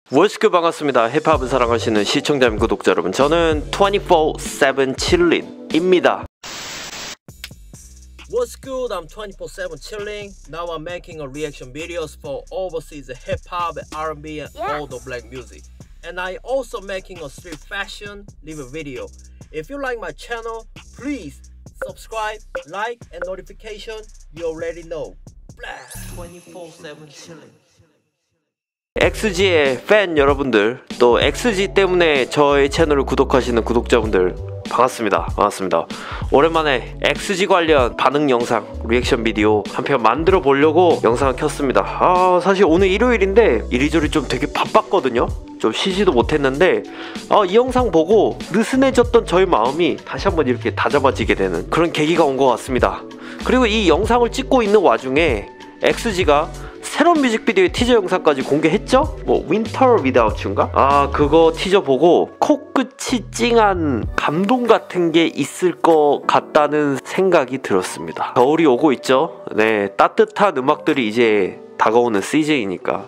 월스크 반갑습니다. 힙합을 사랑하시는 시청자 및 구독자 여러분, 저는 24/7 chilling입니다. What's good? I'm 24/7 chilling. Now I'm making a reaction videos for overseas hip hop, R&B, and all the black music. And I also making a street fashion review video. If you like my channel, please subscribe, like, and notification. You already know. 24/7 chilling. XG의 팬 여러분들, 또 XG 때문에 저의 채널을 구독하시는 구독자분들 반갑습니다. 오랜만에 XG 관련 반응 영상, 리액션 비디오 한 편 만들어 보려고 영상을 켰습니다. 사실 오늘 일요일인데 이리저리 좀 되게 바빴거든요. 좀 쉬지도 못했는데 이 영상 보고 느슨해졌던 저의 마음이 다시 한번 이렇게 다잡아지게 되는 그런 계기가 온 것 같습니다. 그리고 이 영상을 찍고 있는 와중에 XG가 새로운 뮤직비디오의 티저 영상까지 공개했죠? Winter Without You인가? 그거 티저 보고 코끝이 찡한 감동 같은 게 있을 것 같다는 생각이 들었습니다. 겨울이 오고 있죠? 네, 따뜻한 음악들이 이제 다가오는 시즌이니까.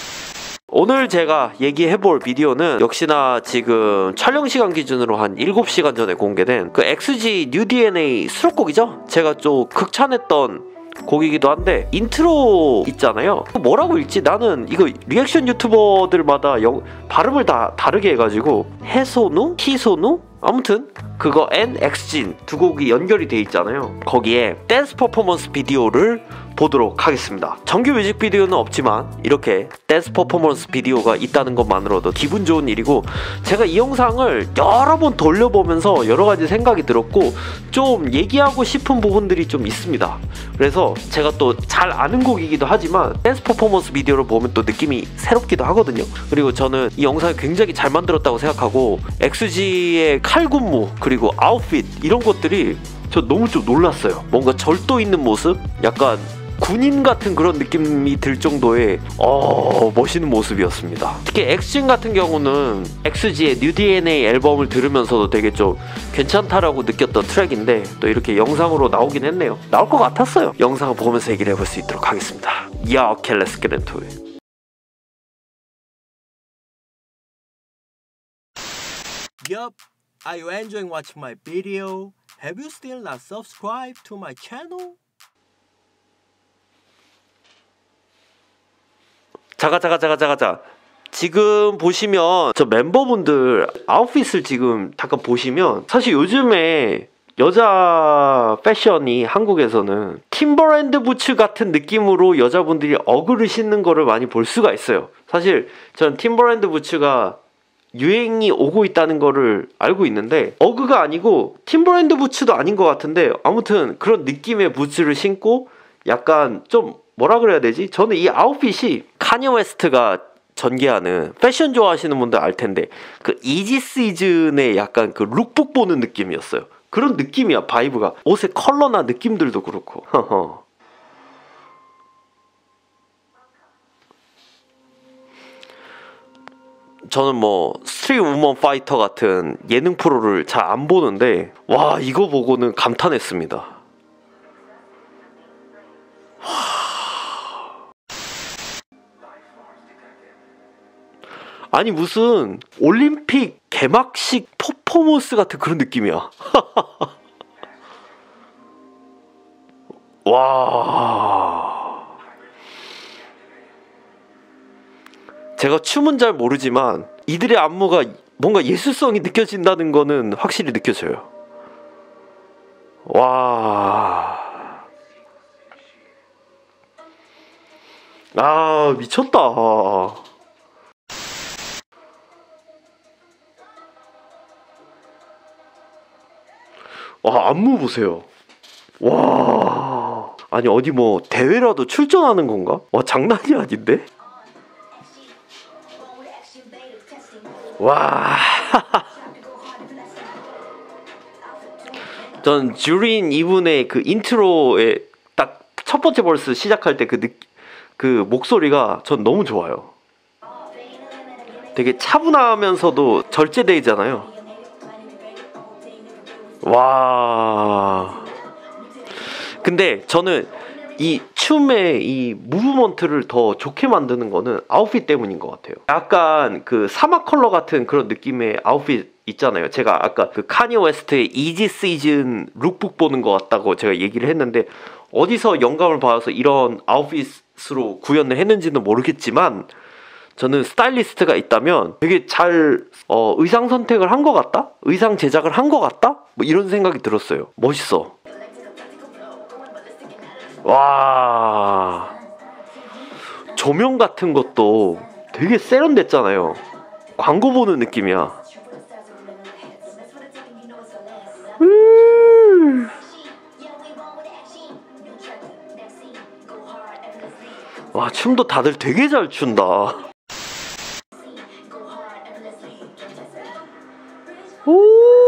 오늘 제가 얘기해볼 비디오는 역시나 지금 촬영 시간 기준으로 한 7시간 전에 공개된 그 XG New DNA 수록곡이죠? 제가 좀 극찬했던 곡이기도 한데, 인트로 있잖아요. 뭐라고 읽지? 나는 이거 리액션 유튜버들마다 발음을 다 다르게 해가지고 해소누? 희소누? 아무튼 그거 and 엑스진 두 곡이 연결이 돼 있잖아요. 거기에 댄스 퍼포먼스 비디오를 보도록 하겠습니다. 정규 뮤직비디오는 없지만 이렇게 댄스 퍼포먼스 비디오가 있다는 것만으로도 기분 좋은 일이고, 제가 이 영상을 여러 번 돌려보면서 여러 가지 생각이 들었고 좀 얘기하고 싶은 부분들이 좀 있습니다. 그래서 제가 또 잘 아는 곡이기도 하지만 댄스 퍼포먼스 비디오를 보면 또 느낌이 새롭기도 하거든요. 그리고 저는 이 영상을 굉장히 잘 만들었다고 생각하고, XG의 칼군무 그리고 아웃핏 이런 것들이 저 너무 좀 놀랐어요. 뭔가 절도 있는 모습? 약간 군인 같은 그런 느낌이 들 정도의 멋있는 모습이었습니다. 특히 엑스진 같은 경우는 XG의 New DNA 앨범을 들으면서도 되게 좀 괜찮다라고 느꼈던 트랙인데 또 이렇게 영상으로 나오긴 했네요. 나올 것 같았어요. 영상을 보면서 얘기를 해볼 수 있도록 하겠습니다. Okay, let's get into it. Yup, are you enjoying watching my video? Have you still not subscribed to my channel? 자가. 지금 보시면 저 멤버분들 아웃핏을 지금 잠깐 보시면, 사실 요즘에 여자 패션이 한국에서는 팀버랜드 부츠 같은 느낌으로 여자분들이 어그를 신는 거를 많이 볼 수가 있어요. 사실 전 팀버랜드 부츠가 유행이 오고 있다는 거를 알고 있는데, 어그가 아니고 팀버랜드 부츠도 아닌 것 같은데 아무튼 그런 느낌의 부츠를 신고 약간 좀 뭐라 그래야 되지? 저는 이 아웃핏이 카니 웨스트가 전개하는, 패션 좋아하시는 분들 알 텐데 그 이지 시즌의 약간 그 룩북 보는 느낌이었어요. 그런 느낌이야, 바이브가. 옷의 컬러나 느낌들도 그렇고. 저는 스트릿 우먼 파이터 같은 예능 프로를 잘 안 보는데 와, 이거 보고는 감탄했습니다. 아니 무슨 올림픽 개막식 퍼포먼스 같은 그런 느낌이야. 와. 제가 춤은 잘 모르지만 이들의 안무가 뭔가 예술성이 느껴진다는 거는 확실히 느껴져요. 와. 미쳤다. 와, 안무 보세요. 와. 아니 어디 대회라도 출전하는 건가? 와, 장난이 아닌데? 와. 전 주린 이분의 그 인트로에 딱 첫 번째 벌스 시작할 때 그 목소리가 전 너무 좋아요. 되게 차분하면서도 절제되잖아요. 와. 근데 저는 이 춤의 이 무브먼트를 더 좋게 만드는 거는 아웃핏 때문인 것 같아요. 약간 그 사막 컬러 같은 그런 느낌의 아웃핏 있잖아요. 제가 아까 그 카니 웨스트의 이지 시즌 룩북 보는 것 같다고 제가 얘기를 했는데, 어디서 영감을 받아서 이런 아웃핏으로 구현을 했는지는 모르겠지만 저는 스타일리스트가 있다면 되게 잘 의상 선택을 한 것 같다? 의상 제작을 한 것 같다? 뭐 이런 생각이 들었어요. 멋있어. 와, 조명 같은 것도 되게 세련됐잖아요. 광고 보는 느낌이야. 와, 춤도 다들 되게 잘 춘다. 오,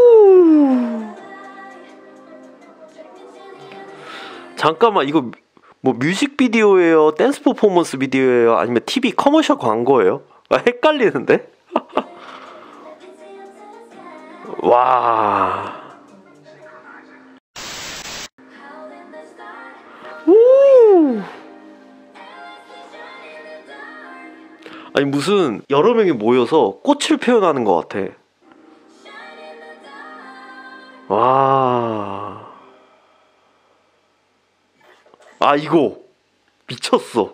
잠깐만, 이거 뭐 뮤직비디오예요? 댄스 퍼포먼스 비디오예요? 아니면 TV 커머셜 광고예요? 아, 헷갈리는데? 와. 오. 아니, 무슨 여러 명이 모여서 꽃을 표현하는 것 같아. 와. 아, 이거 미쳤어.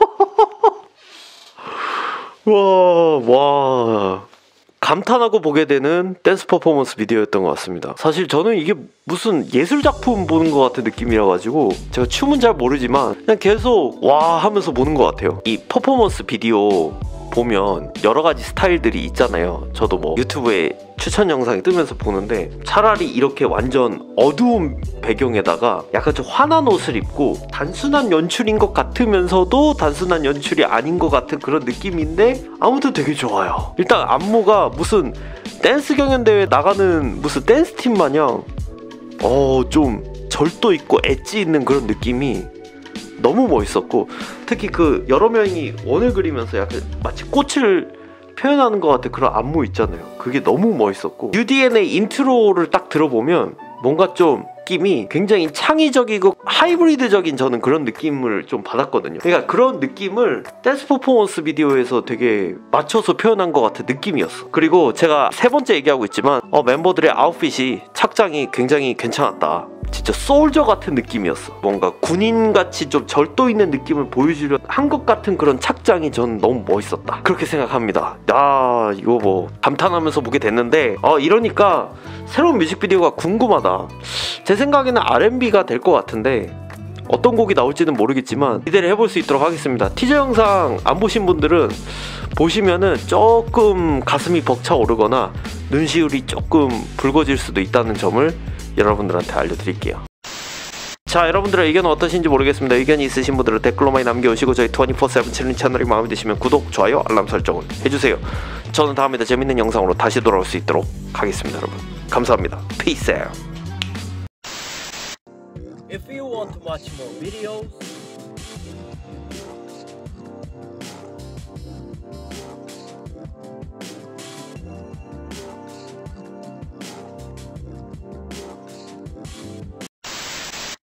와. 감탄하고 보게 되는 댄스 퍼포먼스 비디오였던 것 같습니다. 사실 저는 이게 무슨 예술작품 보는 것 같은 느낌이라 가지고 제가 춤은 잘 모르지만 그냥 계속 와 하면서 보는 것 같아요. 이 퍼포먼스 비디오 보면 여러 가지 스타일들이 있잖아요. 저도 뭐 유튜브에 추천 영상이 뜨면서 보는데, 차라리 이렇게 완전 어두운 배경에다가 약간 좀 환한 옷을 입고 단순한 연출인 것 같으면서도 단순한 연출이 아닌 것 같은 그런 느낌인데 아무튼 되게 좋아요. 일단 안무가 무슨 댄스 경연대회 나가는 무슨 댄스팀 마냥 좀 절도 있고 엣지 있는 그런 느낌이 너무 멋있었고, 특히 그 여러 명이 원을 그리면서 약간 마치 꽃을 표현하는 것 같은 그런 안무 있잖아요. 그게 너무 멋있었고, UDN의 인트로를 딱 들어보면 뭔가 좀 느낌이 굉장히 창의적이고 하이브리드적인 저는 그런 느낌을 좀 받았거든요. 그러니까 그런 느낌을 댄스 퍼포먼스 비디오에서 되게 맞춰서 표현한 것 같은 느낌이었어. 그리고 제가 세 번째 얘기하고 있지만 멤버들의 아웃핏이 착장이 굉장히 괜찮았다. 진짜 소울저 같은 느낌이었어. 뭔가 군인같이 좀 절도 있는 느낌을 보여주려 한 것 같은 그런 착장이 저는 너무 멋있었다, 그렇게 생각합니다. 이거 뭐 감탄하면서 보게 됐는데 이러니까 새로운 뮤직비디오가 궁금하다. 제 생각에는 R&B가 될 것 같은데 어떤 곡이 나올지는 모르겠지만 기대를 해볼 수 있도록 하겠습니다. 티저 영상 안 보신 분들은 보시면은 조금 가슴이 벅차오르거나 눈시울이 조금 붉어질 수도 있다는 점을 여러분들한테 알려드릴게요. 자, 여러분들의 의견은 어떠신지 모르겠습니다. 의견이 있으신 분들은 댓글로 많이 남겨주시고 저희 24/7 챌린지 채널이 마음에 드시면 구독, 좋아요, 알람 설정을 해주세요. 저는 다음에 더 재밌는 영상으로 다시 돌아올 수 있도록 하겠습니다. 여러분 감사합니다. Peace out. If you want to watch more videos,